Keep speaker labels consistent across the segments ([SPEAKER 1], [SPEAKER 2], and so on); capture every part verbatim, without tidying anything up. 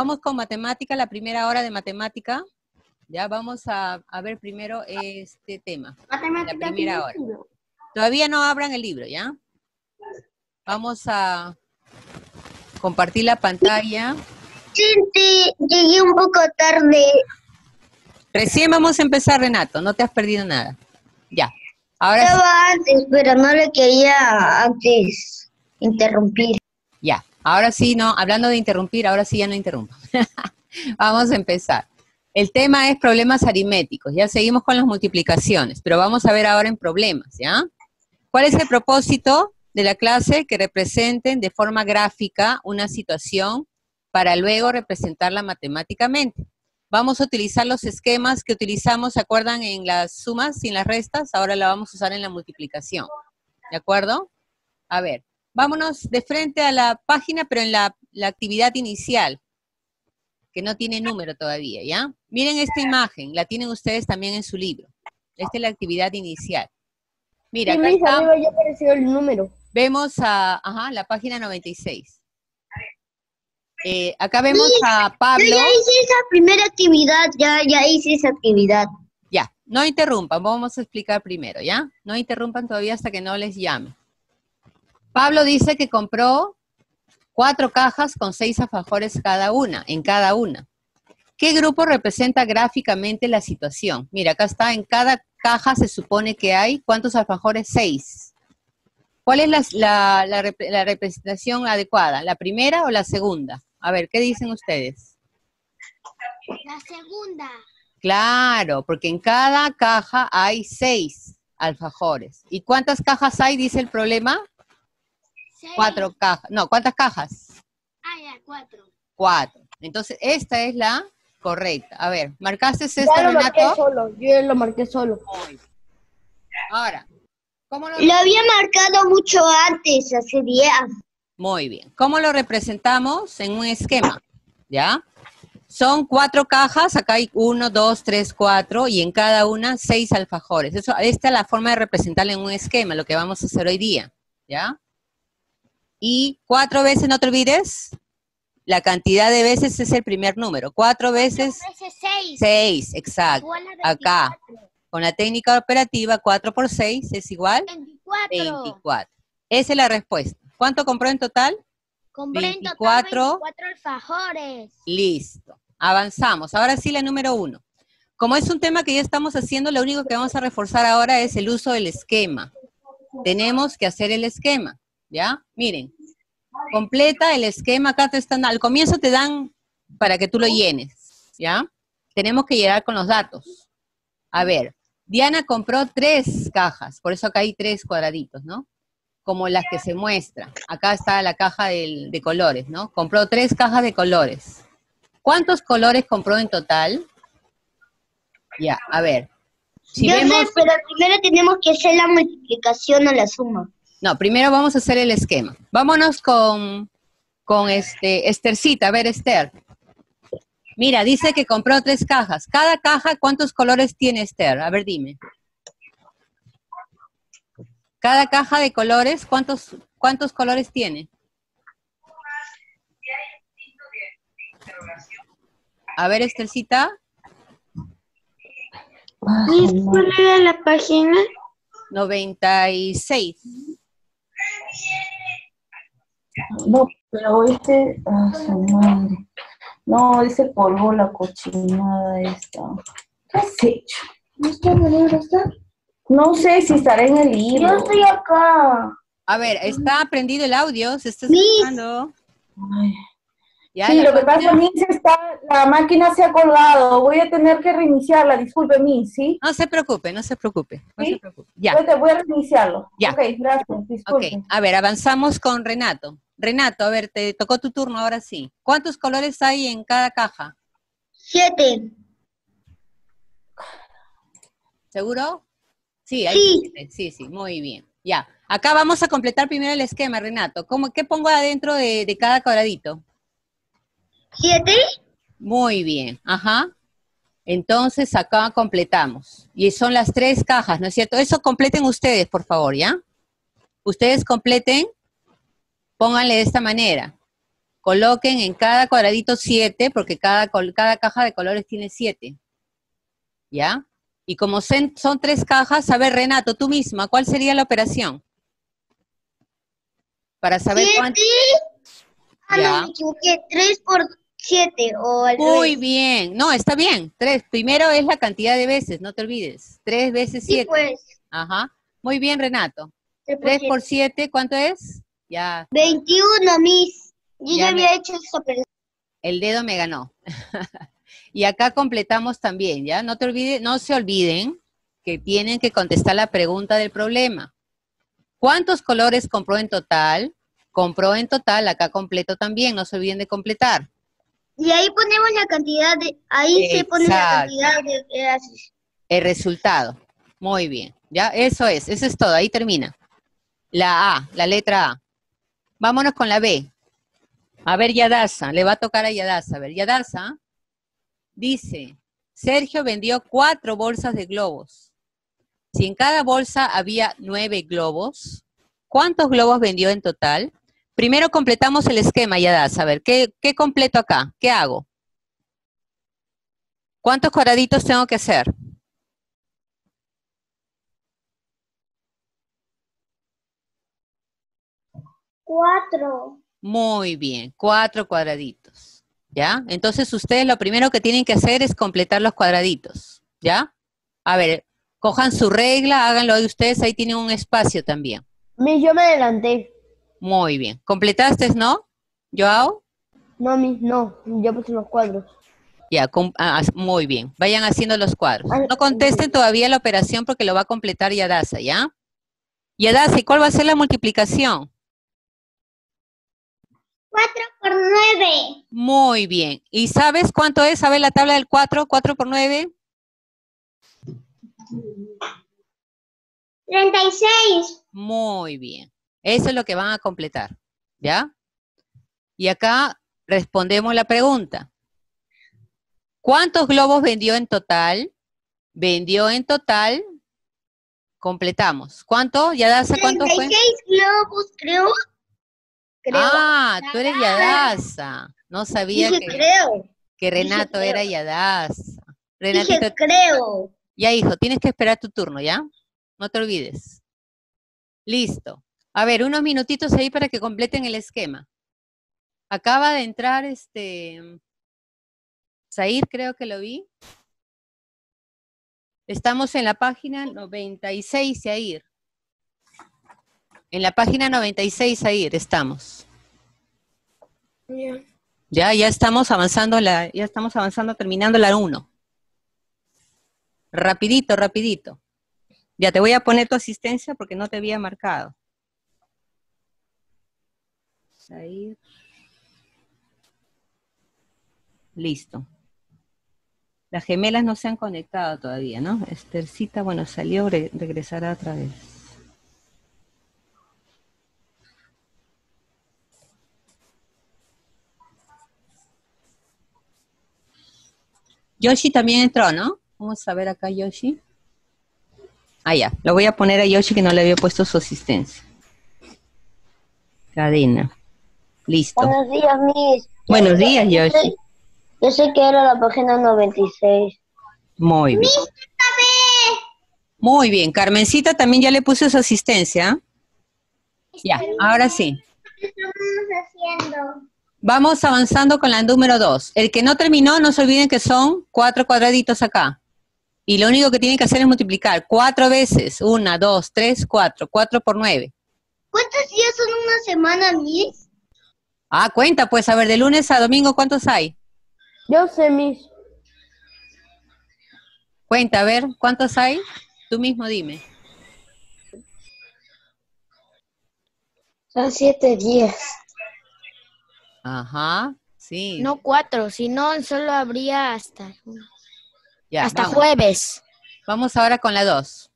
[SPEAKER 1] vamos con matemática, la primera hora de matemática. Ya vamos a, a ver primero este tema.
[SPEAKER 2] Matemática.
[SPEAKER 1] La primera hora. Todavía no abran el libro, ¿ya? Vamos a compartir la pantalla.
[SPEAKER 2] Sí, sí, llegué un poco tarde.
[SPEAKER 1] Recién vamos a empezar, Renato, no te has perdido nada. Ya. Ahora
[SPEAKER 2] Estaba
[SPEAKER 1] sí.
[SPEAKER 2] antes, pero no le quería antes interrumpir.
[SPEAKER 1] Ya. Ahora sí, no, hablando de interrumpir, ahora sí ya no interrumpa. Vamos a empezar. El tema es problemas aritméticos. Ya seguimos con las multiplicaciones, pero vamos a ver ahora en problemas, ¿ya? ¿Cuál es el propósito de la clase? Que representen de forma gráfica una situación para luego representarla matemáticamente. Vamos a utilizar los esquemas que utilizamos, ¿se acuerdan? En las sumas y en las restas, ahora la vamos a usar en la multiplicación. ¿De acuerdo? A ver, vámonos de frente a la página, pero en la, la actividad inicial, que no tiene número todavía, ¿ya? Miren esta imagen, la tienen ustedes también en su libro. Esta es la actividad inicial. Mira,
[SPEAKER 3] Sí,
[SPEAKER 1] acá
[SPEAKER 3] mis,
[SPEAKER 1] está,
[SPEAKER 3] arriba ya apareció el número.
[SPEAKER 1] vemos a, ajá, la página noventa y seis. Eh, acá vemos a Pablo.
[SPEAKER 2] Yo ya hice esa primera actividad, ya, ya hice esa actividad.
[SPEAKER 1] Ya, no interrumpan, vamos a explicar primero, ¿ya? No interrumpan todavía hasta que no les llame. Pablo dice que compró cuatro cajas con seis alfajores cada una, en cada una. ¿Qué grupo representa gráficamente la situación? Mira, acá está, en cada caja se supone que hay, ¿cuántos alfajores? Seis. ¿Cuál es la, la, la, rep la representación adecuada? ¿La primera o la segunda? A ver, ¿qué dicen ustedes?
[SPEAKER 2] La segunda.
[SPEAKER 1] Claro, porque en cada caja hay seis alfajores. ¿Y cuántas cajas hay, dice el problema?
[SPEAKER 2] Seis.
[SPEAKER 1] Cuatro cajas. No, ¿cuántas cajas?
[SPEAKER 2] Ah, ya, cuatro.
[SPEAKER 1] Cuatro. Entonces, esta es la correcta. A ver, ¿marcaste esto,
[SPEAKER 3] Ya lo marqué
[SPEAKER 1] Renato?
[SPEAKER 3] solo, yo ya lo marqué solo.
[SPEAKER 1] Ahora, ¿cómo lo,
[SPEAKER 2] Lo había marcado mucho antes, hace días.
[SPEAKER 1] Muy bien. ¿Cómo lo representamos? En un esquema, ¿ya? Son cuatro cajas, acá hay uno, dos, tres, cuatro, y en cada una seis alfajores. Eso, esta es la forma de representarlo en un esquema, lo que vamos a hacer hoy día, ¿ya? Y cuatro veces, no te olvides, la cantidad de veces es el primer número. Cuatro veces,
[SPEAKER 2] veces seis.
[SPEAKER 1] seis, exacto.
[SPEAKER 2] Igual a
[SPEAKER 1] Acá, con la técnica operativa, cuatro por seis es igual
[SPEAKER 2] veinticuatro.
[SPEAKER 1] veinticuatro. Esa es la respuesta. ¿Cuánto compró en total?
[SPEAKER 2] Compré en
[SPEAKER 1] veinticuatro.
[SPEAKER 2] total veinticuatro alfajores.
[SPEAKER 1] Listo. Avanzamos. Ahora sí, la número uno. Como es un tema que ya estamos haciendo, lo único que vamos a reforzar ahora es el uso del esquema. Tenemos que hacer el esquema, ¿ya? Miren, completa el esquema. Acá te están, al comienzo te dan para que tú lo llenes, ¿ya? Tenemos que llegar con los datos. A ver, Diana compró tres cajas, por eso acá hay tres cuadraditos, ¿no? Como las que se muestran. Acá está la caja del, de colores, ¿no? Compró tres cajas de colores. ¿Cuántos colores compró en total? Ya, a ver. Si
[SPEAKER 2] Yo
[SPEAKER 1] vemos,
[SPEAKER 2] sé, pero primero tenemos que hacer la multiplicación o la suma.
[SPEAKER 1] no, primero vamos a hacer el esquema. Vámonos con, con este, Esthercita. A ver, Esther. Mira, dice que compró tres cajas. Cada caja, ¿cuántos colores tiene, Esther? A ver, dime. Cada caja de colores, ¿cuántos, cuántos colores tiene? A ver, Esthercita.
[SPEAKER 2] ¿Cuál era la página?
[SPEAKER 1] noventa y seis.
[SPEAKER 4] No, pero este, ah, su madre. No, dice polvo la cochinada esta. ¿Qué has hecho? ¿No está en el libro, está? No sé si estará en el libro.
[SPEAKER 2] Yo estoy acá.
[SPEAKER 1] A ver, ¿está prendido el audio? ¿Se está
[SPEAKER 2] Miss.
[SPEAKER 1] escuchando?
[SPEAKER 4] Ay.
[SPEAKER 1] Ya,
[SPEAKER 4] Sí,
[SPEAKER 1] la
[SPEAKER 4] lo que
[SPEAKER 1] página-
[SPEAKER 4] pasa, Miss, está, la máquina se ha colgado. Voy a tener que reiniciarla. Disculpe, Miss, ¿sí?
[SPEAKER 1] No se preocupe, no se preocupe. No
[SPEAKER 4] ¿Sí?
[SPEAKER 1] se preocupe. Ya,
[SPEAKER 4] Yo te voy a reiniciarlo.
[SPEAKER 1] Ya.
[SPEAKER 4] Ok, gracias.
[SPEAKER 1] ok.
[SPEAKER 4] Disculpe.
[SPEAKER 1] A ver, avanzamos con Renato. Renato, a ver, te tocó tu turno ahora sí. ¿Cuántos colores hay en cada caja?
[SPEAKER 2] Siete.
[SPEAKER 1] ¿Seguro? Sí, hay
[SPEAKER 2] Sí.
[SPEAKER 1] siete. Sí, sí, muy bien. Ya. Acá vamos a completar primero el esquema, Renato. ¿Cómo, ¿Qué pongo adentro de, de cada cuadradito?
[SPEAKER 2] ¿Siete?
[SPEAKER 1] Muy bien, ajá. Entonces acá completamos. Y son las tres cajas, ¿no es cierto? Eso completen ustedes, por favor, ¿ya? Ustedes completen, pónganle de esta manera. coloquen en cada cuadradito siete, porque cada, cada caja de colores tiene siete. ¿Ya? Y como son, son tres cajas, a ver, Renato, tú misma, ¿cuál sería la operación? Para saber
[SPEAKER 2] siete.
[SPEAKER 1] cuánto...
[SPEAKER 2] Ah,
[SPEAKER 1] Ya.
[SPEAKER 2] no, me equivoqué. tres por siete o al
[SPEAKER 1] Muy
[SPEAKER 2] revés.
[SPEAKER 1] bien. No, está bien. Tres. Primero es la cantidad de veces, no te olvides. Tres veces
[SPEAKER 2] Sí,
[SPEAKER 1] siete.
[SPEAKER 2] pues.
[SPEAKER 1] Ajá. Muy bien, Renato.
[SPEAKER 2] tres por
[SPEAKER 1] Tres
[SPEAKER 2] siete.
[SPEAKER 1] por siete, ¿cuánto es? Ya.
[SPEAKER 2] veintiuno, Miss. Yo
[SPEAKER 1] Ya
[SPEAKER 2] ya
[SPEAKER 1] me-
[SPEAKER 2] había hecho esa operación.
[SPEAKER 1] El dedo me ganó. Y acá completamos también, ¿ya? No te olvides, no se olviden que tienen que contestar la pregunta del problema. ¿Cuántos colores compró en total? Compró en total, acá completo también, no se olviden de completar.
[SPEAKER 2] Y ahí ponemos la cantidad de... Ahí se pone la
[SPEAKER 1] Exacto.
[SPEAKER 2] cantidad de pedazos.
[SPEAKER 1] El resultado. Muy bien, ¿ya? Eso es, eso es todo, ahí termina. La A, la letra A. Vámonos con la B. A ver, Yadasa, le va a tocar a Yadasa. A ver, Yadasa dice, Sergio vendió cuatro bolsas de globos. Si en cada bolsa había nueve globos, ¿cuántos globos vendió en total? Primero completamos el esquema, Yadasa. A ver, ¿qué, qué completo acá? ¿Qué hago? ¿Cuántos cuadraditos tengo que hacer?
[SPEAKER 2] Cuatro.
[SPEAKER 1] Muy bien, cuatro cuadraditos, ¿ya? Entonces ustedes lo primero que tienen que hacer es completar los cuadraditos, ¿ya? A ver, cojan su regla, háganlo ahí ustedes, ahí tienen un espacio también.
[SPEAKER 3] Miss, yo me adelanté.
[SPEAKER 1] Muy bien. ¿Completaste, no, Joao?
[SPEAKER 3] No, Miss, no. Yo puse los cuadros.
[SPEAKER 1] Ya, com- ah, muy bien. Vayan haciendo los cuadros.
[SPEAKER 3] Ah,
[SPEAKER 1] No contesten todavía la operación porque lo va a completar Yadasa, ¿ya? Yadasa, ¿y cuál va a ser la multiplicación?
[SPEAKER 2] Cuatro por nueve.
[SPEAKER 1] Muy bien. ¿Y sabes cuánto es? ¿Sabes la tabla del cuatro? ¿cuatro por nueve?
[SPEAKER 2] Treinta y seis.
[SPEAKER 1] Muy bien. Eso es lo que van a completar, ¿ya? Y acá respondemos la pregunta. ¿Cuántos globos vendió en total? Vendió en total, completamos. ¿Cuánto? ¿Yadasa cuánto
[SPEAKER 2] Treinta y
[SPEAKER 1] fue?
[SPEAKER 2] seis globos, creo. Creo.
[SPEAKER 1] Ah, tú eres Yadasa. No sabía
[SPEAKER 2] Dije
[SPEAKER 1] que,
[SPEAKER 2] creo.
[SPEAKER 1] que Renato
[SPEAKER 2] creo.
[SPEAKER 1] era Yadasa. Renatito,
[SPEAKER 2] Dije creo.
[SPEAKER 1] ya hijo, tienes que esperar tu turno, ¿ya? No te olvides. Listo. A ver, unos minutitos ahí para que completen el esquema. Acaba de entrar este... Zair, creo que lo vi. Estamos en la página noventa y seis, Zair. En la página noventa y seis, Zair, estamos.
[SPEAKER 3] Yeah.
[SPEAKER 1] Ya, ya estamos avanzando, la, ya estamos avanzando, terminando la uno. Rapidito, rapidito. Ya te voy a poner tu asistencia porque no te había marcado. Zair. Listo. Las gemelas no se han conectado todavía, ¿no? Estercita, bueno, salió, re- regresará otra vez. Yoshi también entró, ¿no? Vamos a ver acá, Yoshi. Ah, ya. Lo voy a poner a Yoshi que no le había puesto su asistencia. Cadena. Listo.
[SPEAKER 2] Buenos días, Miss.
[SPEAKER 1] Buenos días,
[SPEAKER 2] Yo
[SPEAKER 1] Yoshi.
[SPEAKER 2] sé, yo sé que era la página noventa y seis.
[SPEAKER 1] Muy bien. Muy bien. Carmencita también ya le puse su asistencia. Ya, ahora sí.
[SPEAKER 2] ¿Qué estamos haciendo?
[SPEAKER 1] Vamos avanzando con la número dos. El que no terminó, no se olviden que son cuatro cuadraditos acá. Y lo único que tienen que hacer es multiplicar cuatro veces. Una, dos, tres, cuatro. Cuatro por nueve.
[SPEAKER 2] ¿Cuántos días son una semana, Miss?
[SPEAKER 1] Ah, cuenta, pues, a ver, de lunes a domingo, ¿cuántos hay?
[SPEAKER 3] Yo sé, Miss.
[SPEAKER 1] Cuenta, a ver, ¿cuántos hay? Tú mismo dime.
[SPEAKER 2] Son siete días.
[SPEAKER 1] Ajá, sí.
[SPEAKER 5] No cuatro, si no solo habría hasta,
[SPEAKER 1] Ya,
[SPEAKER 5] hasta
[SPEAKER 1] vamos.
[SPEAKER 5] jueves.
[SPEAKER 1] Vamos ahora con la dos.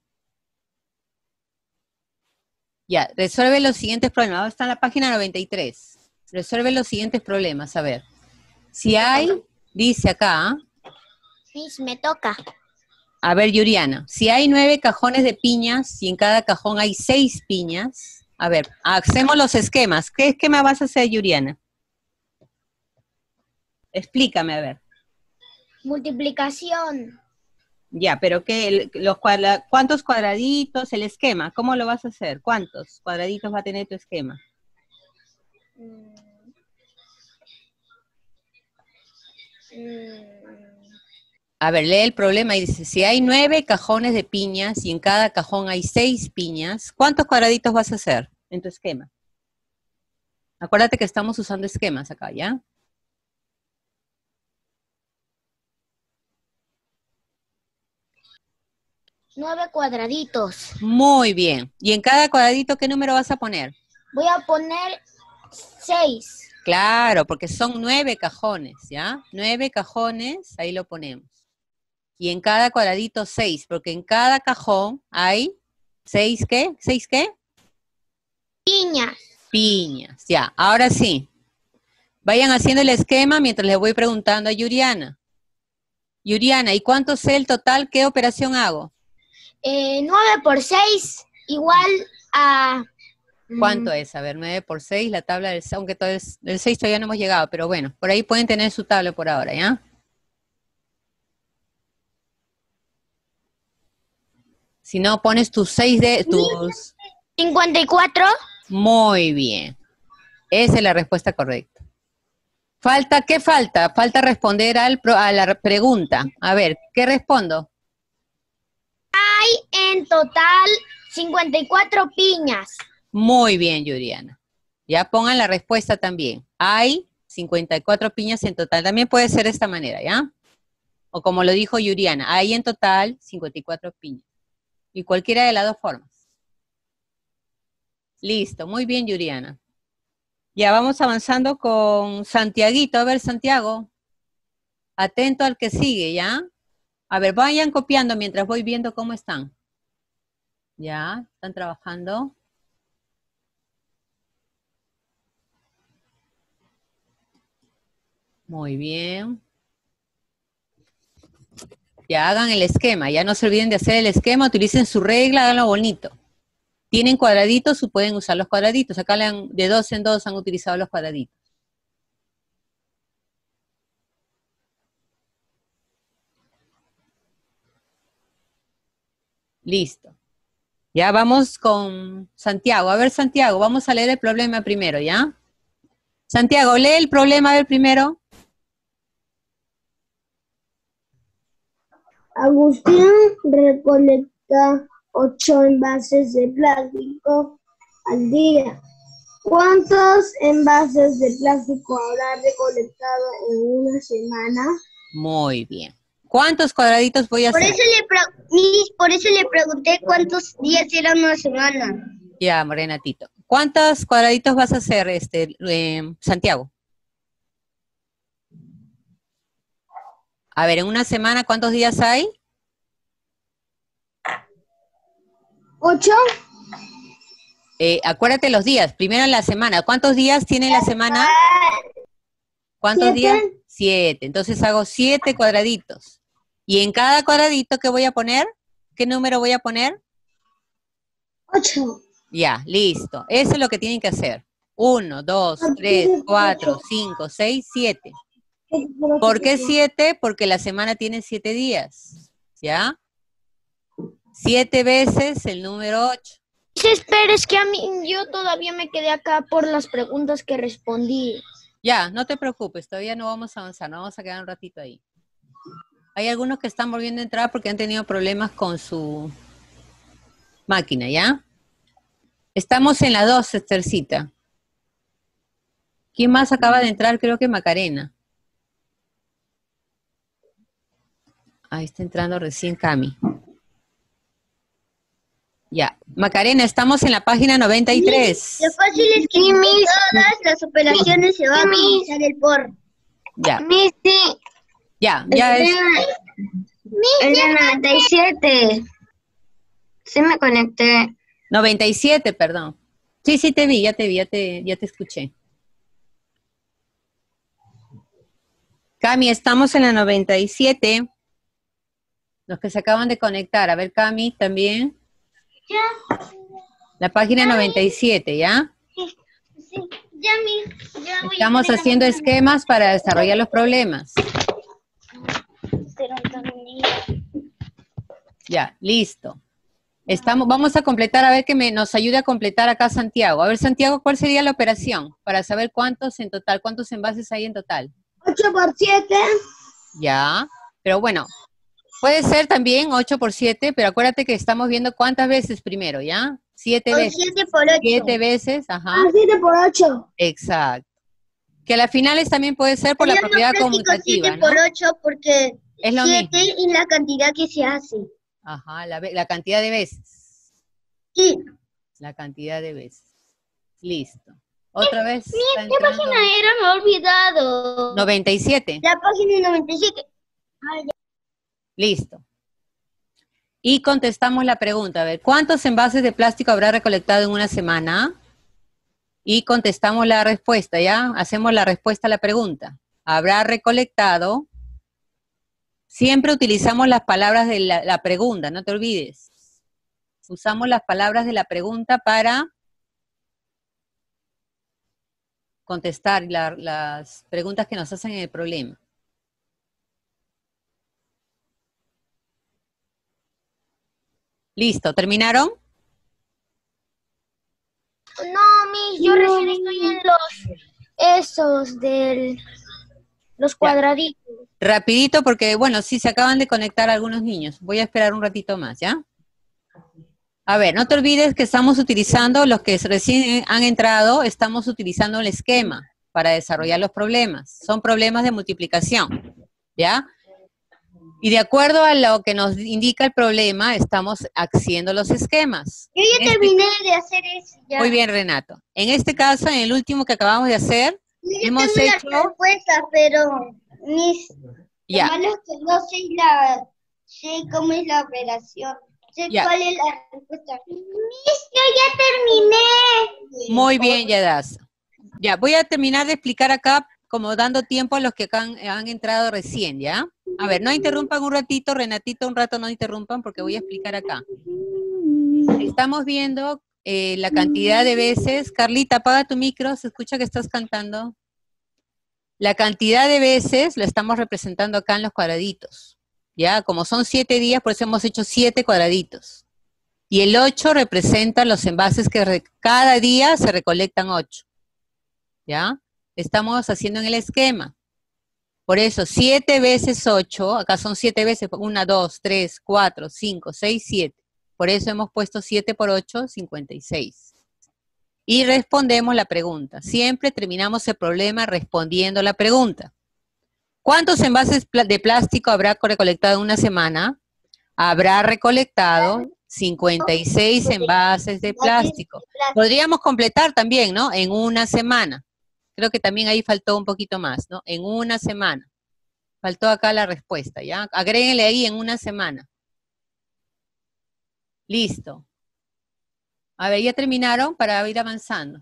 [SPEAKER 1] Ya, resuelve los siguientes problemas. Ahora está en la página noventa y tres. Resuelve los siguientes problemas, a ver. Si hay, dice acá,
[SPEAKER 5] Miss, me toca.
[SPEAKER 1] a ver, Yuriana, si hay nueve cajones de piñas y en cada cajón hay seis piñas, a ver, hacemos los esquemas. ¿Qué esquema vas a hacer, Yuriana? Explícame, a ver.
[SPEAKER 5] Multiplicación.
[SPEAKER 1] Ya, pero ¿qué? Los cuadra, ¿cuántos cuadraditos? El esquema, ¿cómo lo vas a hacer? ¿Cuántos cuadraditos va a tener tu esquema?
[SPEAKER 5] Mm. Mm.
[SPEAKER 1] A ver, lee el problema y dice, si hay nueve cajones de piñas y en cada cajón hay seis piñas, ¿cuántos cuadraditos vas a hacer en tu esquema? Acuérdate que estamos usando esquemas acá, ¿ya?
[SPEAKER 5] Nueve cuadraditos.
[SPEAKER 1] Muy bien. ¿Y en cada cuadradito qué número vas a poner?
[SPEAKER 5] Voy a poner seis.
[SPEAKER 1] Claro, porque son nueve cajones, ¿ya? Nueve cajones, ahí lo ponemos. Y en cada cuadradito seis, porque en cada cajón hay seis, ¿qué? ¿Seis qué?
[SPEAKER 5] Piñas.
[SPEAKER 1] Piñas, ya. Ahora sí. Vayan haciendo el esquema mientras les voy preguntando a Yuriana. Yuriana, ¿y cuánto es el total? ¿Qué operación hago?
[SPEAKER 5] Eh, nueve por seis igual a...
[SPEAKER 1] ¿Cuánto
[SPEAKER 5] mm,
[SPEAKER 1] es? A ver, nueve por seis, la tabla del, aunque todo es, del seis todavía no hemos llegado, pero bueno, por ahí pueden tener su tabla por ahora, ¿ya? Si no, pones tus seis de, tus...
[SPEAKER 5] cincuenta y cuatro.
[SPEAKER 1] Muy bien. Esa es la respuesta correcta. Falta, ¿qué falta? Falta responder al, pro- a la pregunta. A ver, ¿qué respondo?
[SPEAKER 5] En total, cincuenta y cuatro piñas.
[SPEAKER 1] Muy bien, Yuriana. Ya pongan la respuesta también. Hay cincuenta y cuatro piñas en total. También puede ser de esta manera, ¿ya? O como lo dijo Yuriana, hay en total cincuenta y cuatro piñas. Y cualquiera de las dos formas. Listo, muy bien, Yuriana. Ya vamos avanzando con Santiaguito. A ver, Santiago. Atento al que sigue, ¿ya? A ver, vayan copiando mientras voy viendo cómo están. ¿Ya? ¿Están trabajando? Muy bien. Ya hagan el esquema, ya no se olviden de hacer el esquema, utilicen su regla, háganlo bonito. ¿Tienen cuadraditos o pueden usar los cuadraditos? Acá le han- de dos en dos han utilizado los cuadraditos. Listo. Ya vamos con Santiago. A ver, Santiago, vamos a leer el problema primero, ¿ya? Santiago, lee el problema a ver primero.
[SPEAKER 3] Agustín recolecta ocho envases de plástico al día. ¿Cuántos envases de plástico habrá recolectado en una semana?
[SPEAKER 1] Muy bien. ¿Cuántos cuadraditos voy a
[SPEAKER 2] Por
[SPEAKER 1] hacer?
[SPEAKER 2] eso le pre- Miss, por eso le pregunté cuántos días era una semana.
[SPEAKER 1] Ya, Renatito. ¿Cuántos cuadraditos vas a hacer, este, eh, Santiago? A ver, en una semana, ¿cuántos días hay?
[SPEAKER 3] ¿Ocho?
[SPEAKER 1] Eh, acuérdate los días. Primero en la semana. ¿Cuántos días tiene la semana? ¿Cuántos
[SPEAKER 3] Siete.
[SPEAKER 1] días? Siete. Entonces hago siete cuadraditos. Y en cada cuadradito, ¿qué voy a poner? ¿Qué número voy a poner?
[SPEAKER 3] Ocho.
[SPEAKER 1] Ya, listo. Eso es lo que tienen que hacer. Uno, dos, tres, cuatro, cinco, seis, siete. ¿Por qué siete? Porque la semana tiene siete días. ¿Ya? Siete veces el número ocho.
[SPEAKER 5] Espera, es que a mí, yo todavía me quedé acá por las preguntas que respondí.
[SPEAKER 1] Ya, no te preocupes, todavía no vamos a avanzar, no vamos a quedar un ratito ahí. Hay algunos que están volviendo a entrar porque han tenido problemas con su máquina, ¿ya? Estamos en la dos, Esthercita. ¿Quién más acaba de entrar? Creo que Macarena. Ahí está entrando recién Cami. Ya. Macarena, estamos en la página noventa y tres.
[SPEAKER 2] Lo fácil es que mis todas las operaciones se van a utilizar el por.
[SPEAKER 1] Ya,
[SPEAKER 2] Miss, sí.
[SPEAKER 1] ya, ya es.
[SPEAKER 2] En el noventa y siete. Sí me conecté.
[SPEAKER 1] noventa y siete, perdón. Sí, sí te vi, ya te vi, ya te, ya te escuché. Cami, estamos en la noventa y siete. Los que se acaban de conectar. A ver, Cami, también.
[SPEAKER 2] Ya.
[SPEAKER 1] La página noventa y siete, ¿ya?
[SPEAKER 2] Sí. Ya, mi, ya voy a
[SPEAKER 1] Estamos
[SPEAKER 2] hacer la
[SPEAKER 1] haciendo
[SPEAKER 2] mañana.
[SPEAKER 1] esquemas para desarrollar los problemas.
[SPEAKER 2] Pero también-
[SPEAKER 1] Ya, listo. Estamos, vamos a completar, a ver que me, nos ayude a completar acá Santiago. A ver, Santiago, ¿cuál sería la operación? Para saber cuántos en total, cuántos envases hay en total.
[SPEAKER 3] ocho por siete.
[SPEAKER 1] Ya, pero bueno, puede ser también ocho por siete, pero acuérdate que estamos viendo cuántas veces primero, ¿ya? siete
[SPEAKER 2] O
[SPEAKER 1] veces.
[SPEAKER 2] siete por ocho.
[SPEAKER 1] siete veces, ajá,
[SPEAKER 3] Ah, siete por ocho.
[SPEAKER 1] exacto. Que a las finales también puede ser por la
[SPEAKER 2] Es lo
[SPEAKER 1] propiedad
[SPEAKER 2] más práctico
[SPEAKER 1] conmutativa,
[SPEAKER 2] siete
[SPEAKER 1] ¿no?
[SPEAKER 2] por ocho porque
[SPEAKER 1] Es lo
[SPEAKER 2] siete
[SPEAKER 1] mismo.
[SPEAKER 2] es la cantidad que se hace.
[SPEAKER 1] Ajá, la, ve- la cantidad de veces.
[SPEAKER 2] Sí.
[SPEAKER 1] La cantidad de veces. Listo. Otra vez está
[SPEAKER 2] ¿Qué
[SPEAKER 1] entrando
[SPEAKER 2] página era? Me he olvidado.
[SPEAKER 1] noventa y siete.
[SPEAKER 2] La página noventa y siete.
[SPEAKER 1] Listo. Y contestamos la pregunta. A ver, ¿cuántos envases de plástico habrá recolectado en una semana? Y contestamos la respuesta, ¿ya? Hacemos la respuesta a la pregunta. Habrá recolectado. Siempre utilizamos las palabras de la, la pregunta, no te olvides. Usamos las palabras de la pregunta para contestar la- las preguntas que nos hacen en el problema. Listo, ¿terminaron?
[SPEAKER 5] No, mis, yo recién estoy en los esos del los cuadraditos.
[SPEAKER 1] Rapidito porque, bueno, sí, se acaban de conectar algunos niños. Voy a esperar un ratito más, ¿ya? A ver, no te olvides que estamos utilizando, los que recién han entrado, estamos utilizando el esquema para desarrollar los problemas. Son problemas de multiplicación, ¿ya? Y de acuerdo a lo que nos indica el problema, estamos haciendo los esquemas.
[SPEAKER 2] Yo
[SPEAKER 1] En
[SPEAKER 2] ya
[SPEAKER 1] este-
[SPEAKER 2] terminé de hacer eso. Ya.
[SPEAKER 1] Muy bien, Renato. En este caso, en el último que acabamos de hacer,
[SPEAKER 2] Yo ya
[SPEAKER 1] hemos
[SPEAKER 2] tengo
[SPEAKER 1] hecho...
[SPEAKER 2] las respuestas, pero mis
[SPEAKER 1] Ya.
[SPEAKER 2] lo malo es que no sé la sé cómo es la operación. Sé
[SPEAKER 1] Ya.
[SPEAKER 2] cuál es la respuesta. Mis, yo ya terminé.
[SPEAKER 1] Muy bien, Yadas. Ya, voy a terminar de explicar acá, como dando tiempo a los que acá han, han entrado recién, ¿ya? A ver, no interrumpan un ratito, Renatito, un rato no interrumpan porque voy a explicar acá. Estamos viendo eh, la cantidad de veces. Carlita, apaga tu micro, se escucha que estás cantando. La cantidad de veces la estamos representando acá en los cuadraditos, ¿ya? Como son siete días, por eso hemos hecho siete cuadraditos. Y el ocho representa los envases que re- cada día se recolectan ocho. ¿Ya? Estamos haciendo en el esquema. Por eso, siete veces ocho, acá son siete veces, una, dos, tres, cuatro, cinco, seis, siete. Por eso hemos puesto siete por ocho, cincuenta y seis. Y respondemos la pregunta. Siempre terminamos el problema respondiendo la pregunta. ¿Cuántos envases pla- de plástico habrá recolectado en una semana? Habrá recolectado cincuenta y seis envases de plástico. Podríamos completar también, ¿no? En una semana. Creo que también ahí faltó un poquito más, ¿no? En una semana. Faltó acá la respuesta, ¿ya? Agréguenle ahí en una semana. Listo. A ver, ¿ya terminaron para ir avanzando?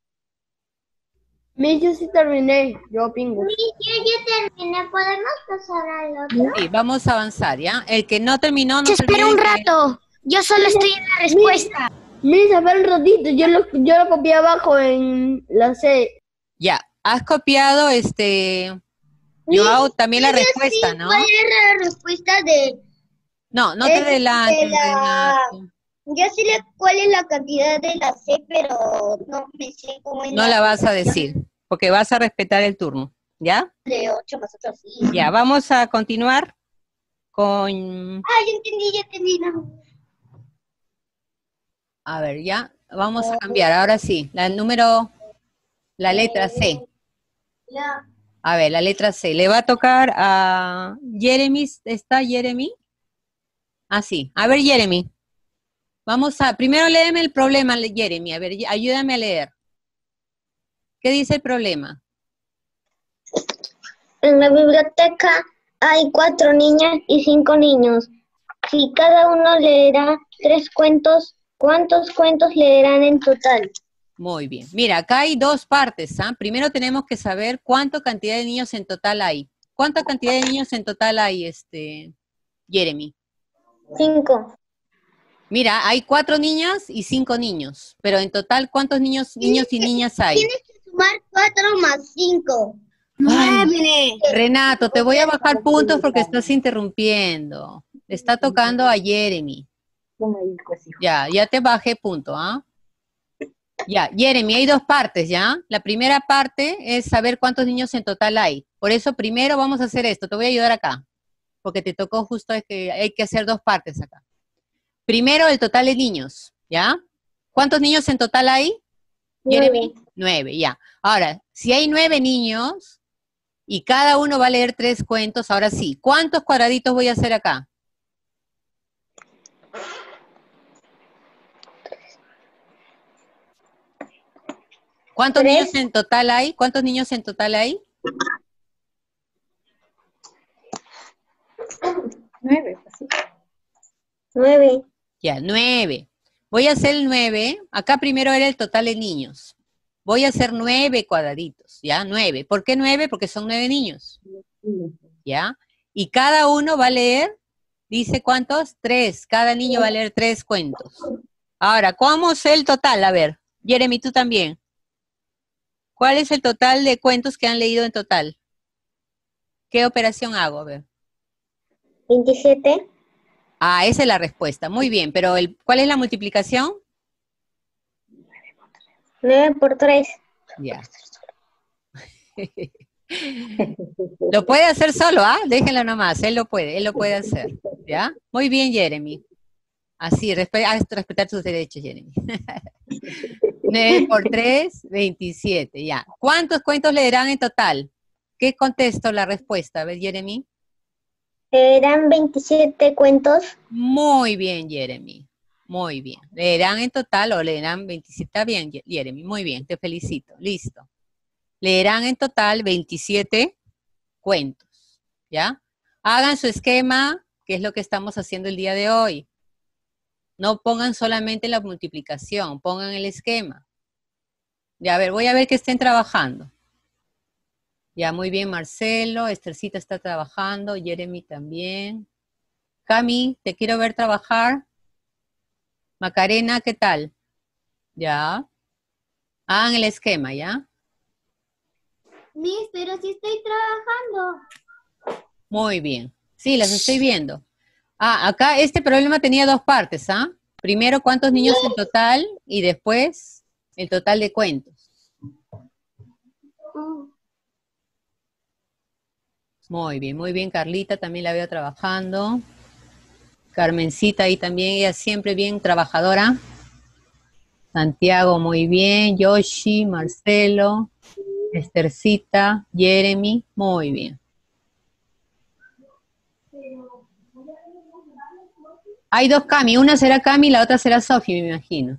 [SPEAKER 3] Mi, yo sí terminé. Yo pingo.
[SPEAKER 2] Mis, yo ya terminé. ¿Podemos pasar al otro?
[SPEAKER 1] Sí, vamos a avanzar, ¿ya? El que no terminó, no
[SPEAKER 5] Yo
[SPEAKER 1] se
[SPEAKER 5] espero un
[SPEAKER 1] olviden que-
[SPEAKER 5] rato. Yo solo estoy en la respuesta.
[SPEAKER 3] Mi, a ver un ratito. Yo lo, yo lo copié abajo en la C.
[SPEAKER 1] Ya, has copiado, este... Yo hago también la
[SPEAKER 2] Yo ya
[SPEAKER 1] respuesta,
[SPEAKER 2] sé
[SPEAKER 1] ¿no?
[SPEAKER 2] ¿Cuál es la respuesta de
[SPEAKER 1] No, no te
[SPEAKER 2] Es de
[SPEAKER 1] adelantes,
[SPEAKER 2] la-
[SPEAKER 1] Renato.
[SPEAKER 2] Ya sé la- cuál es la cantidad de la C, pero no me sé cómo es
[SPEAKER 1] No la vas a decir, porque vas a respetar el turno, ¿ya?
[SPEAKER 2] de ocho más ocho, sí.
[SPEAKER 1] Ya, vamos a continuar con...
[SPEAKER 2] Ah, ya entendí, ya entendí. No.
[SPEAKER 1] A ver, ya, vamos a cambiar, ahora sí, la número, la letra C.
[SPEAKER 2] La-
[SPEAKER 1] A ver, la letra C. Le va a tocar a Jeremy, ¿está Jeremy? Ah, sí. A ver, Jeremy. Vamos a, primero léeme el problema, Jeremy, a ver, ayúdame a leer. ¿Qué dice el problema?
[SPEAKER 2] En la biblioteca hay cuatro niñas y cinco niños. Si cada uno leerá tres cuentos, ¿cuántos cuentos leerán en total?
[SPEAKER 1] Muy bien. Mira, acá hay dos partes, ¿ah? Primero tenemos que saber cuánta cantidad de niños en total hay. ¿Cuánta cantidad de niños en total hay, este, Jeremy?
[SPEAKER 2] Cinco.
[SPEAKER 1] Mira, hay cuatro niñas y cinco niños, pero en total, ¿cuántos niños, niños y niñas hay?
[SPEAKER 2] Tienes que sumar cuatro más cinco.
[SPEAKER 1] Ay, Renato, te voy a bajar puntos porque estás interrumpiendo. Le está tocando a Jeremy. Ya, ya te bajé punto, ¿ah? Ya, Jeremy, hay dos partes, ¿ya? La primera parte es saber cuántos niños en total hay. Por eso primero vamos a hacer esto. Te voy a ayudar acá, porque te tocó justo, es que hay que hacer dos partes acá. Primero el total de niños, ¿ya? ¿Cuántos niños en total hay, Jeremy? Nueve. Nueve, ya. Ahora, si hay nueve niños y cada uno va a leer tres cuentos, ahora sí, ¿cuántos cuadraditos voy a hacer acá? ¿Cuántos
[SPEAKER 2] Tres.
[SPEAKER 1] niños en total hay? ¿Cuántos niños en total hay?
[SPEAKER 4] Nueve, así.
[SPEAKER 2] Nueve.
[SPEAKER 1] Ya, nueve. Voy a hacer el nueve. Acá primero era el total de niños. Voy a hacer nueve cuadraditos, ¿ya? Nueve. ¿Por qué nueve? Porque son nueve niños, ¿ya? Y cada uno va a leer, dice ¿cuántos? Tres. Cada niño va a leer tres cuentos. Ahora, ¿cómo es el total? A ver, Jeremy, tú también. ¿Cuál es el total de cuentos que han leído en total? ¿Qué operación hago? A ver.
[SPEAKER 2] veintisiete.
[SPEAKER 1] Ah, esa es la respuesta. Muy bien, pero el, ¿cuál es la multiplicación?
[SPEAKER 2] Nueve por tres.
[SPEAKER 1] Ya. Lo puede hacer solo, ¿ah? Déjenlo nomás, él lo puede, él lo puede hacer, ¿ya? Muy bien, Jeremy. Así, respe haz respetar tus derechos, Jeremy. nueve por tres, veintisiete, ya. ¿Cuántos cuentos leerán en total? ¿Qué contesto la respuesta? A ver, Jeremy.
[SPEAKER 2] Eran veintisiete cuentos.
[SPEAKER 1] Muy bien, Jeremy. Muy bien. Leerán en total o leerán veintisiete. Está bien, Jeremy. Muy bien, te felicito. Listo. Leerán en total veintisiete cuentos. ¿Ya? Hagan su esquema, que es lo que estamos haciendo el día de hoy. No pongan solamente la multiplicación, pongan el esquema. Ya, a ver, voy a ver que estén trabajando. Ya, muy bien, Marcelo. Esthercita está trabajando. Jeremy también. Cami, te quiero ver trabajar. Macarena, ¿qué tal? Ya. Hagan el esquema, ¿ya?
[SPEAKER 5] Miss, pero si estoy trabajando.
[SPEAKER 1] Muy bien. Sí, las estoy viendo. Ah, acá este problema tenía dos partes, ¿ah? Primero, ¿cuántos niños en total? Y después, el total de cuentos. Muy bien, muy bien. Carlita también la veo trabajando. Carmencita ahí también, ella siempre bien trabajadora. Santiago, muy bien. Yoshi, Marcelo, Esthercita, Jeremy, muy bien. Hay dos Cami, una será Cami y la otra será Sofi, me imagino.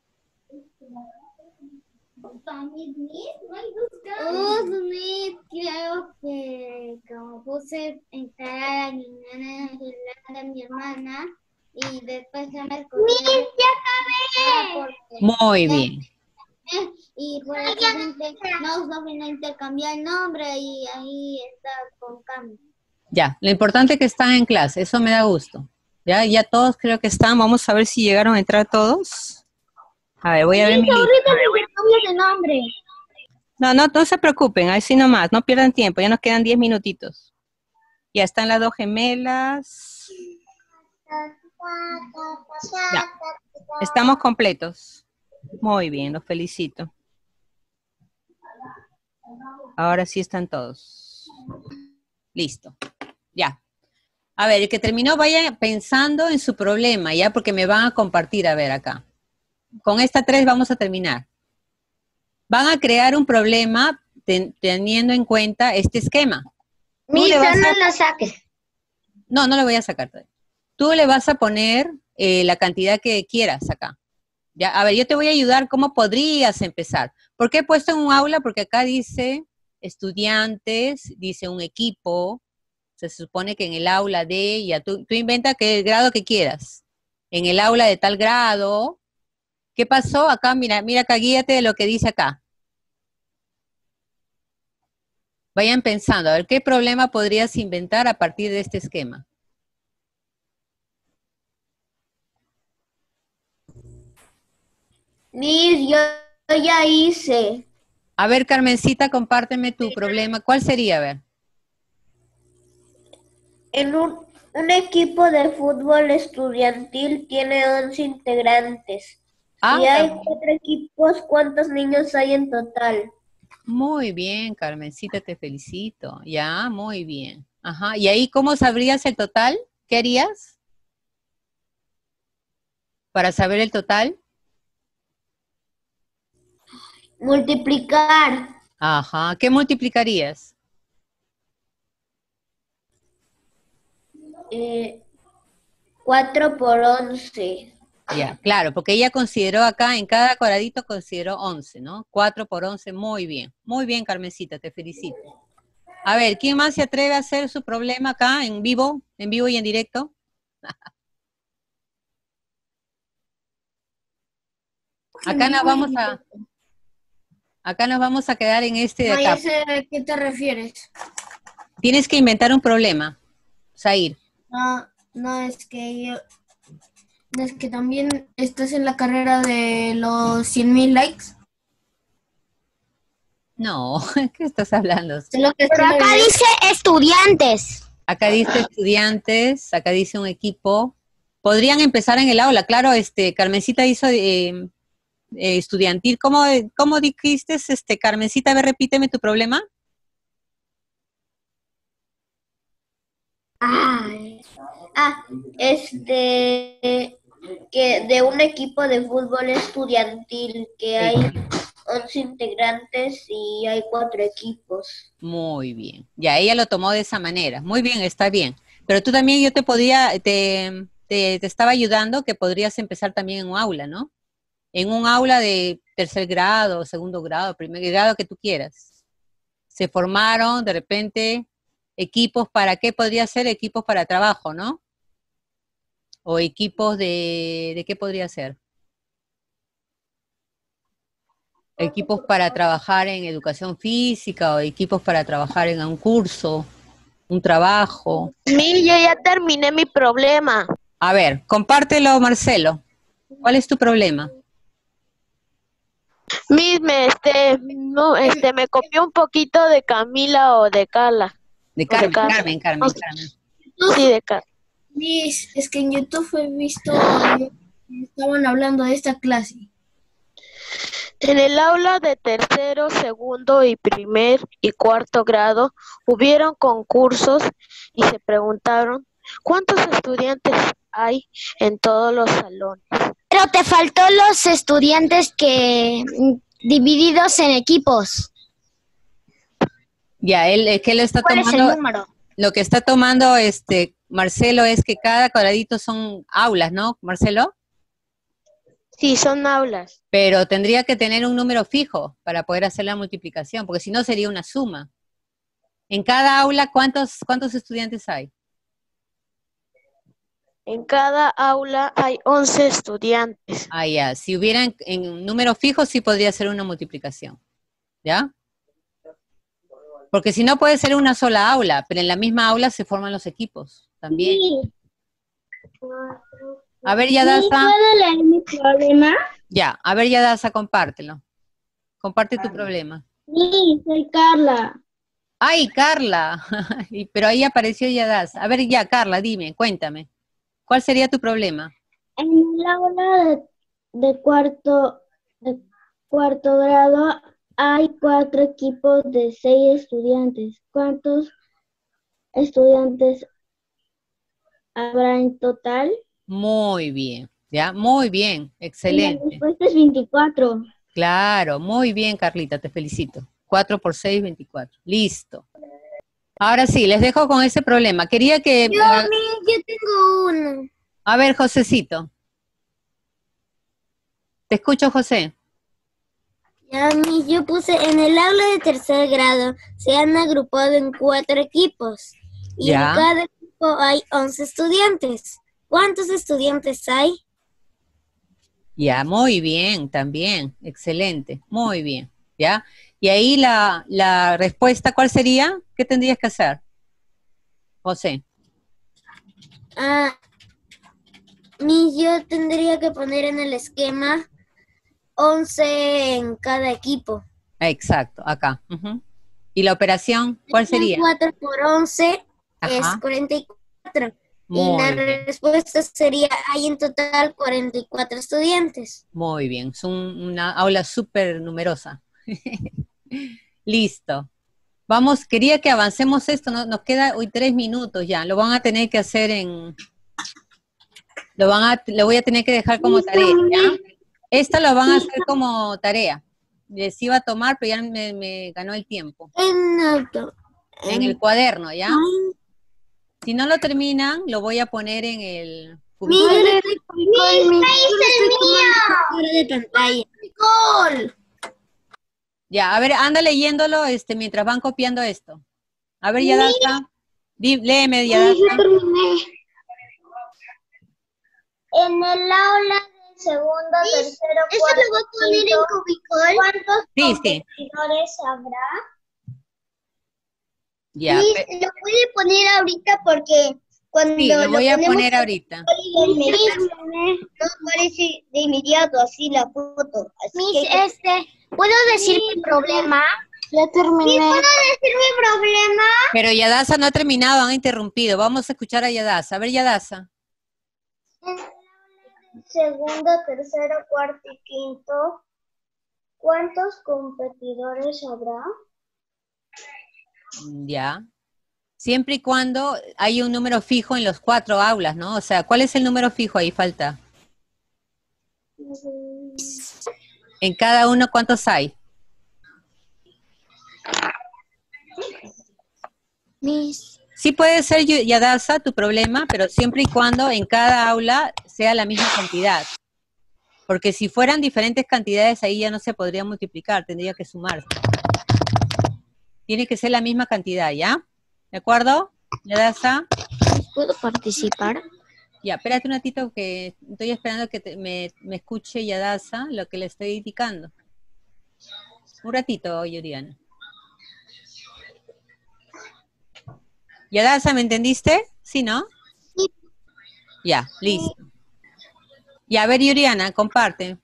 [SPEAKER 5] Oh, Miss, creo que como puse entrar a la niña de mi hermana y después se me escogió. ¡Miss, ya acabé!
[SPEAKER 1] Muy bien.
[SPEAKER 5] Y por accidente no, Sofi no intercambió el nombre y ahí está con cambio.
[SPEAKER 1] Ya, lo importante es que están en clase, eso me da gusto. Ya, ya todos creo que están, vamos a ver si llegaron a entrar todos. A ver, voy a ver mi lista.
[SPEAKER 5] de nombre.
[SPEAKER 1] No, no, no se preocupen, así nomás, no pierdan tiempo, ya nos quedan diez minutitos. Ya están las dos gemelas. Ya, estamos completos. Muy bien, los felicito. Ahora sí están todos. Listo, ya. A ver, el que terminó vaya pensando en su problema, ya, porque me van a compartir, a ver, acá. Con esta tres vamos a terminar. Van a crear un problema ten, teniendo en cuenta este esquema.
[SPEAKER 2] Misa, no lo saques.
[SPEAKER 1] No, no lo voy a sacar todavía. Tú le vas a poner eh, la cantidad que quieras acá. Ya, a ver, yo te voy a ayudar cómo podrías empezar. ¿Por qué he puesto en un aula? Porque acá dice estudiantes, dice un equipo. Se supone que en el aula de, ya tú, tú inventa que el grado que quieras. En el aula de tal grado. ¿Qué pasó? Acá, mira, mira acá, guíate de lo que dice acá. Vayan pensando, a ver, ¿qué problema podrías inventar a partir de este esquema?
[SPEAKER 3] Miss, yo, yo ya hice.
[SPEAKER 1] A ver, Carmencita, compárteme tu problema. ¿Cuál sería? A ver.
[SPEAKER 3] En un, un equipo de fútbol estudiantil tiene once integrantes.
[SPEAKER 1] Ah,
[SPEAKER 3] Si hay cuatro equipos, ¿cuántos niños hay en total?
[SPEAKER 1] muy bien, Carmencita, te felicito. Ya, muy bien. Ajá. ¿Y ahí cómo sabrías el total? ¿Qué harías para saber el total?
[SPEAKER 3] Multiplicar.
[SPEAKER 1] Ajá. ¿Qué multiplicarías?
[SPEAKER 3] Eh, cuatro por once.
[SPEAKER 1] Ya, claro, porque ella consideró acá, en cada cuadradito consideró once, ¿no? cuatro por once, muy bien. Muy bien, Carmencita, te felicito. A ver, ¿quién más se atreve a hacer su problema acá en vivo, en vivo y en directo? Acá nos vamos a, acá nos vamos a quedar en este de
[SPEAKER 3] No, ya
[SPEAKER 1] acá.
[SPEAKER 3] sé a qué te refieres.
[SPEAKER 1] Tienes que inventar un problema, Zair.
[SPEAKER 3] No, no es que yo, no es que también estás en la carrera de los cien mil likes.
[SPEAKER 1] No, ¿qué estás hablando?
[SPEAKER 3] Es lo que
[SPEAKER 2] Pero
[SPEAKER 3] estoy
[SPEAKER 2] acá
[SPEAKER 3] viendo.
[SPEAKER 2] dice estudiantes.
[SPEAKER 1] Acá dice estudiantes, acá dice un equipo. Podrían empezar en el aula, claro, este, Carmencita hizo eh, eh, estudiantil. ¿Cómo, cómo dijiste, este, Carmencita? A ver, repíteme tu problema.
[SPEAKER 3] Ay. Ah, este, que de un equipo de fútbol estudiantil que hay once integrantes y hay cuatro equipos.
[SPEAKER 1] Muy bien. Ya, ella lo tomó de esa manera. Muy bien, está bien. Pero tú también, yo te podía, te, te, te estaba ayudando que podrías empezar también en un aula, ¿no? En un aula de tercer grado, segundo grado, primer grado que tú quieras. Se formaron de repente equipos para qué podría ser equipos para trabajo, ¿no? O equipos de, ¿de qué podría ser? Equipos para trabajar en educación física o equipos para trabajar en un curso, un trabajo.
[SPEAKER 2] Mi, yo ya terminé mi problema.
[SPEAKER 1] A ver, compártelo, Marcelo. ¿Cuál es tu problema?
[SPEAKER 2] Mis, me, este, no, este, me copió un poquito de Camila o de Carla.
[SPEAKER 1] De Carmen,
[SPEAKER 2] Carmen.
[SPEAKER 1] Carmen, Carmen, Carmen.
[SPEAKER 2] Sí, de Carla.
[SPEAKER 3] Miss, es que en YouTube he visto, estaban hablando de esta clase.
[SPEAKER 2] En el aula de tercero, segundo y primer y cuarto grado hubieron concursos y se preguntaron ¿cuántos estudiantes hay en todos los salones? Pero te faltó los estudiantes que divididos en equipos.
[SPEAKER 1] Ya, él es que él está
[SPEAKER 2] ¿Cuál es
[SPEAKER 1] tomando,
[SPEAKER 2] el número?
[SPEAKER 1] lo que está tomando este Marcelo es que cada cuadradito son aulas, ¿no, Marcelo?
[SPEAKER 2] Sí, son aulas.
[SPEAKER 1] Pero tendría que tener un número fijo para poder hacer la multiplicación, porque si no sería una suma. En cada aula, ¿cuántos, cuántos estudiantes hay?
[SPEAKER 2] En cada aula hay once estudiantes.
[SPEAKER 1] Ah, ya. Si hubiera en, en número fijo, sí podría ser una multiplicación. ¿Ya? Porque si no puede ser una sola aula, pero en la misma aula se forman los equipos también.
[SPEAKER 2] Sí.
[SPEAKER 1] A ver, Yadasa.
[SPEAKER 2] ¿Puedo leer mi problema?
[SPEAKER 1] Ya, a ver, Yadasa, compártelo. Comparte tu problema.
[SPEAKER 2] Sí, soy Carla.
[SPEAKER 1] ¡Ay, Carla! Y- Pero ahí apareció Yadasa. A ver, ya, Carla, dime, cuéntame. ¿Cuál sería tu problema?
[SPEAKER 2] En el aula de, de cuarto de cuarto grado hay cuatro equipos de seis estudiantes. ¿Cuántos estudiantes habrá en total?
[SPEAKER 1] Muy bien, ¿ya? Muy bien,
[SPEAKER 2] La
[SPEAKER 1] excelente.
[SPEAKER 2] respuesta es veinticuatro.
[SPEAKER 1] Claro, muy bien, Carlita, te felicito. cuatro por seis, veinticuatro. Listo. Ahora sí, les dejo con ese problema. Quería que...
[SPEAKER 3] Yo,
[SPEAKER 1] ah,
[SPEAKER 3] mi, yo tengo uno.
[SPEAKER 1] a ver, Josecito. Te escucho, José.
[SPEAKER 5] Ya, mi, yo puse en el aula de tercer grado, se han agrupado en cuatro equipos y
[SPEAKER 1] Ya.
[SPEAKER 5] en cada equipo hay once estudiantes. ¿Cuántos estudiantes hay?
[SPEAKER 1] Ya, muy bien, también. Excelente, muy bien. ¿Ya? Y ahí la, la respuesta, ¿cuál sería? ¿Qué tendrías que hacer, José?
[SPEAKER 5] Ah, mi, yo tendría que poner en el esquema once en cada equipo.
[SPEAKER 1] Exacto, acá. Uh-huh. ¿Y la operación cuál sería?
[SPEAKER 5] cuatro por once
[SPEAKER 1] Ajá.
[SPEAKER 5] es cuarenta y cuatro.
[SPEAKER 1] Muy
[SPEAKER 5] y la
[SPEAKER 1] bien.
[SPEAKER 5] respuesta sería, hay en total cuarenta y cuatro estudiantes.
[SPEAKER 1] Muy bien, es un- una aula súper numerosa. Listo. Vamos, quería que avancemos esto, ¿no? Nos queda hoy tres minutos ya, lo van a tener que hacer en, lo van a, lo voy a tener que dejar como tarea, ¿ya? Esta lo van a hacer como tarea. Les iba a tomar, pero ya me, me ganó el tiempo.
[SPEAKER 5] En auto.
[SPEAKER 1] En el cuaderno, ¿ya? Si no lo terminan, lo voy a poner en el...
[SPEAKER 5] Mira, de pantalla. ¡Gol!
[SPEAKER 1] Ya, a ver, anda leyéndolo este, mientras van copiando esto. A ver, Yadasa. Di, léeme, Yadasa.
[SPEAKER 5] En el aula de segundo, tercero, cuarto, ¿eso lo voy a poner en cubicol? ¿Cuántos
[SPEAKER 1] Sí, sí.
[SPEAKER 5] competidores habrá?
[SPEAKER 1] Ya.
[SPEAKER 5] Miss,
[SPEAKER 1] pe-
[SPEAKER 5] lo puede poner ahorita porque cuando
[SPEAKER 1] Sí, lo voy a
[SPEAKER 5] ponemos
[SPEAKER 1] poner ahorita.
[SPEAKER 5] no aparece de inmediato así la foto. Así Miss, que... este, ¿puedo decir mi problema? Ya terminé. ¿Puedo decir mi problema?
[SPEAKER 1] Pero Yadasa no ha terminado, han interrumpido. Vamos a escuchar a Yadasa. A ver, Yadasa.
[SPEAKER 5] Segundo, tercero, cuarto y quinto, ¿cuántos competidores habrá?
[SPEAKER 1] Ya. Siempre y cuando hay un número fijo en los cuatro aulas, ¿no? O sea, ¿cuál es el número fijo? Ahí falta. En cada uno, ¿cuántos hay?
[SPEAKER 5] Miss.
[SPEAKER 1] Sí puede ser, Yu- Yadasa, tu problema, pero siempre y cuando en cada aula sea la misma cantidad. Porque si fueran diferentes cantidades, ahí ya no se podría multiplicar, tendría que sumarse. Tiene que ser la misma cantidad, ¿ya? ¿De acuerdo, Yadasa?
[SPEAKER 5] ¿Puedo participar?
[SPEAKER 1] Ya, espérate un ratito que estoy esperando que te- me, me escuche Yadasa lo que le estoy indicando. Un ratito, Yuriana. Yadasa, ¿me entendiste? ¿Sí, no?
[SPEAKER 5] Sí.
[SPEAKER 1] Ya, listo. Y a ver, Yuriana, comparte.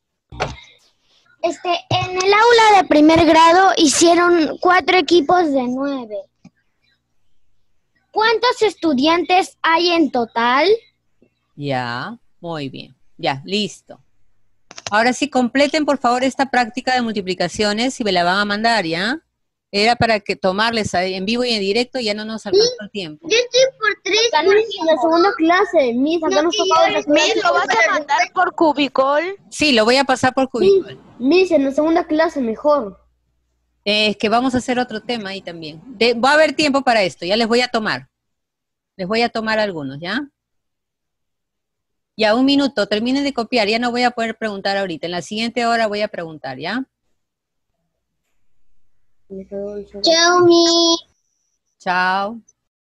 [SPEAKER 5] Este, en el aula de primer grado hicieron cuatro equipos de nueve. ¿Cuántos estudiantes hay en total?
[SPEAKER 1] Ya, muy bien. Ya, listo. Ahora sí, completen por favor esta práctica de multiplicaciones y me la van a mandar, ¿ya? Era para que tomarles ahí en vivo y en directo, ya no nos alcanzó el tiempo.
[SPEAKER 5] Yo estoy por tres. Acá en la segunda clase, Miss, acá nos tocaba las
[SPEAKER 2] Miss, ¿lo vas a mandar por cubicol?
[SPEAKER 1] Sí, lo voy a pasar por Cubicol.
[SPEAKER 5] Miss, en la segunda clase mejor.
[SPEAKER 1] Eh, es que vamos a hacer otro tema ahí también. De- va a haber tiempo para esto, ya les voy a tomar. Les voy a tomar algunos, ¿ya? Ya, un minuto, terminen de copiar, ya no voy a poder preguntar ahorita. En la siguiente hora voy a preguntar, ¿ya?
[SPEAKER 5] Chao, Miss.
[SPEAKER 1] Chao.